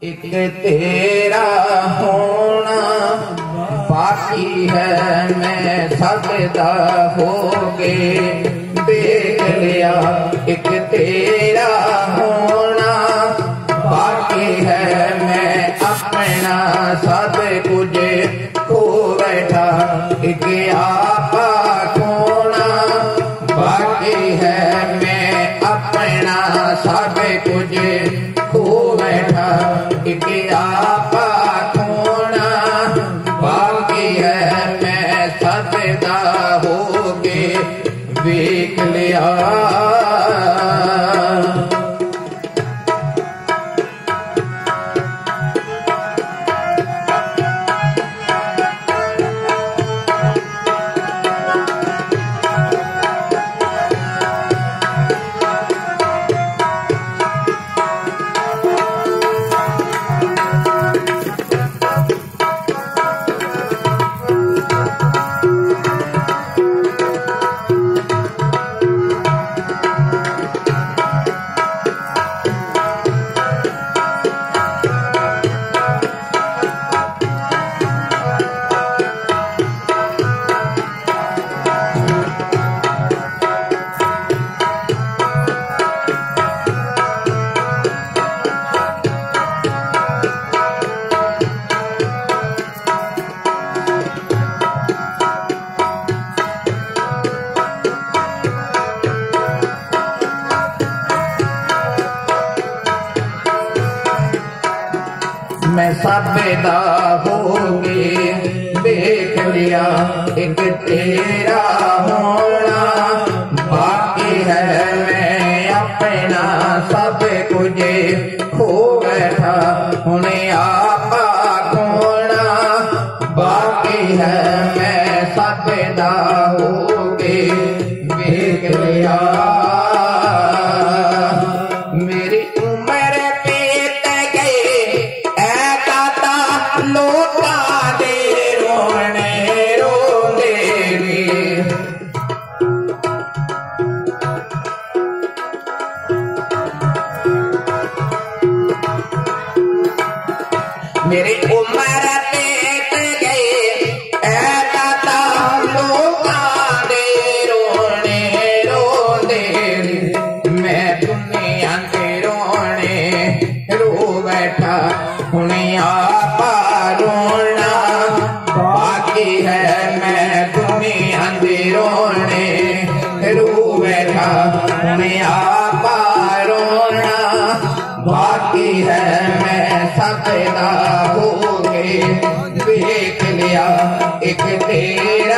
एक तेरा होना बाकी है, मैं सबदा होगे देख लिया। एक तेरा होना बाकी है, मैं अपना सब कुछ खो बैठा। एक आपा खोना बाकी है, मैं अपना सब कुछ खो बैठा। एक आपा खोना बाकी है, मैं सबदा होके देख लिया। मैं सबदा होके देख लिया। एक तेरा होना बाकी है, मैं अपना सब कुछ खो बैठा। उन्हें आपा खोना बाकी है, मैं सबदा होके देख लिया। मेरी उम्र बीत गई लोटा दे रोने रोंदे रे। मेरी उम्र बीत गई दाता लोटा दे रोने रोंदे रे। मैं दुनिया के रोने रो बैठा। उन्हें आपा रोना बाकी है, मैं दुनिया दे रोने रो बैठा। उन्हें आपा रोना बाकी है, मैं सबदा होके देख लिया। एक तेरा